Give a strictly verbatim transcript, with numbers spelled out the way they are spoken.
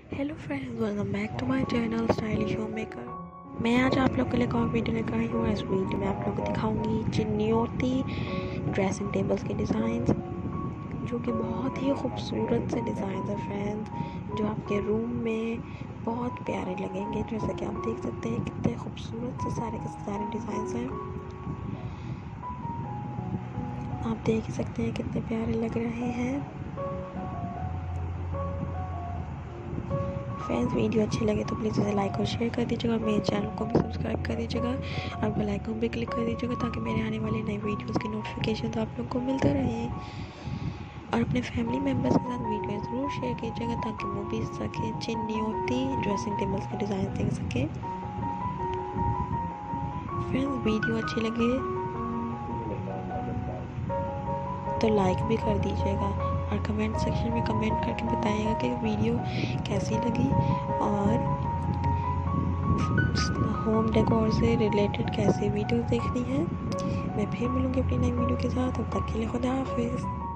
Hello friends, welcome back to my channel stylish home maker. मैं आज आप लोग के लिए एक और वीडियो लेकर आई हूँ। इस वीडियो में आप लोग को दिखाऊंगी चिन्योती ड्रेसिंग टेबल्स के डिज़ाइंस, जो कि बहुत ही खूबसूरत से डिज़ाइन है फ्रेंड्स, जो आपके रूम में बहुत प्यारे लगेंगे। जैसा कि आप देख सकते हैं कितने खूबसूरत से सारे के सारे डिज़ाइंस हैं। आप देख सकते हैं कितने प्यारे लग रहे हैं। फ्रेंड्स, वीडियो अच्छी लगे तो प्लीज़ इसे लाइक और शेयर कर दीजिएगा और मेरे चैनल को भी सब्सक्राइब कर दीजिएगा और बेल आइकन भी क्लिक कर दीजिएगा ताकि मेरे आने वाले नए वीडियोस की नोटिफिकेशन तो आप लोग को मिलते रहे। और अपने फैमिली मेम्बर्स के साथ वीडियो ज़रूर शेयर कीजिएगा ताकि वो भी सकें चिन्योती ड्रेसिंग टेबल्स के डिज़ाइन देख सकें। फ्रेंड्स, वीडियो अच्छी लगे तो लाइक भी कर दीजिएगा और कमेंट सेक्शन में कमेंट करके बताइएगा कि वीडियो कैसी लगी और होम डेकोर से रिलेटेड कैसी वीडियो देखनी है। मैं फिर मिलूँगी अपनी नई वीडियो के साथ। तब तक के लिए खुदा हाफिज़।